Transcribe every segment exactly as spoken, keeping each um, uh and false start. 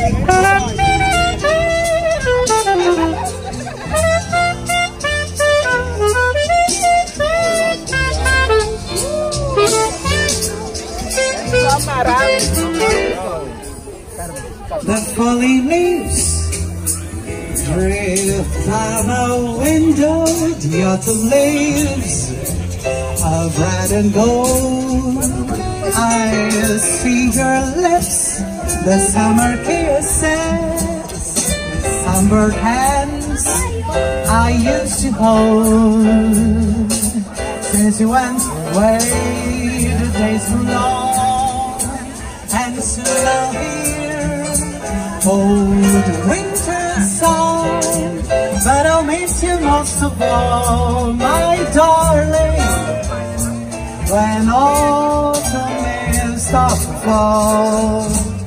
The falling leaves drift by the window, the autumn leaves of red and gold. I see your lips, the summer kisses, sunburned hands I used to hold. Since you went away, the days grew long, and soon I'll hear old winter song. But I'll miss you most of all, my darling, when autumn is starts to fall.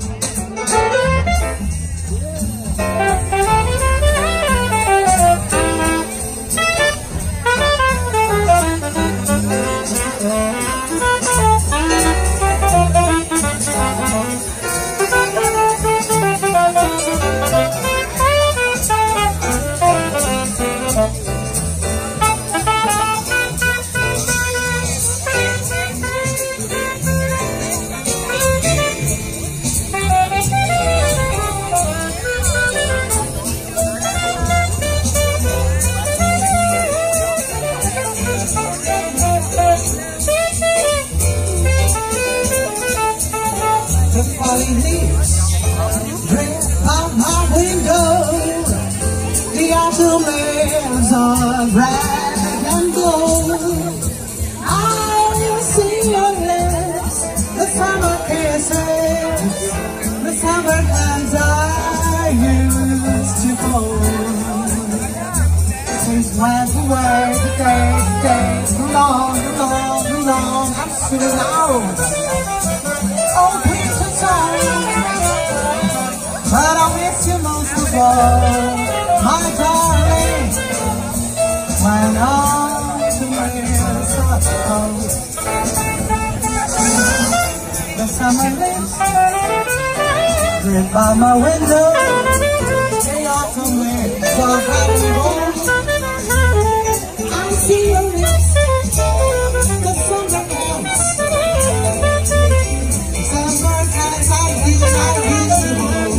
Leaves drift out my window, the autumn leaves are red and gold. I see your lips, the summer kisses, the summer hands I used to hold. Since went away, the days, days, long, long, long, I'm soon out. Oh, but I'll miss you most of all, my darling, when autumn is cold. The summer leaves drift by my window, the autumn leaves are red and gold. I see your lips, the summer hands, summer hands I used to hold.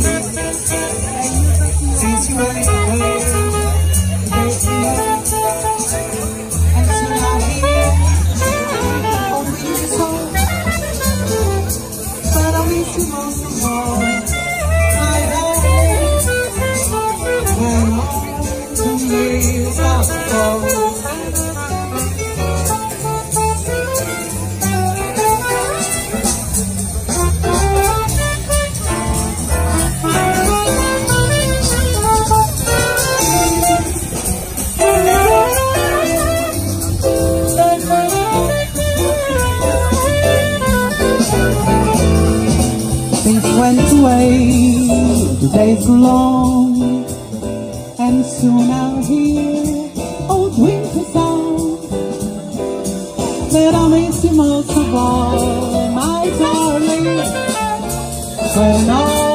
Since you went away, and so now here, oh, winter song. But I'll miss you most of all, my darling, when autumn leaves are fall. Went away, the days grew long, and soon I'll hear old winter song. But I'll miss you most of all, my darling, when all